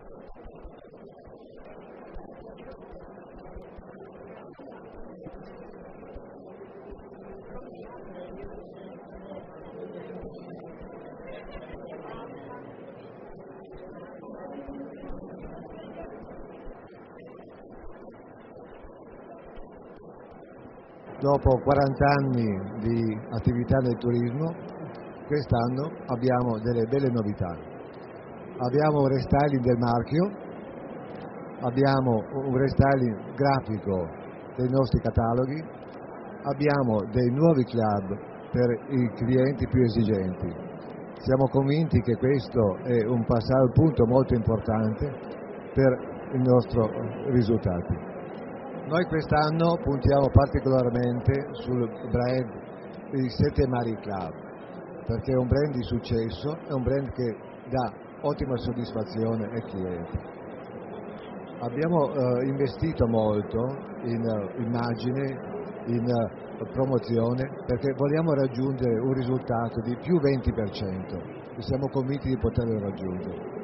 Dopo 40 anni di attività nel turismo, quest'anno abbiamo delle belle novità. Abbiamo un restyling del marchio, abbiamo un restyling grafico dei nostri cataloghi, abbiamo dei nuovi club per i clienti più esigenti. Siamo convinti che questo è un punto molto importante per i nostri risultati. Noi quest'anno puntiamo particolarmente sul brand di Sette Mari Club, perché è un brand di successo, è un brand che dà ottima soddisfazione ai clienti. Abbiamo investito molto in immagine, in promozione, perché vogliamo raggiungere un risultato di più 20% e siamo convinti di poterlo raggiungere.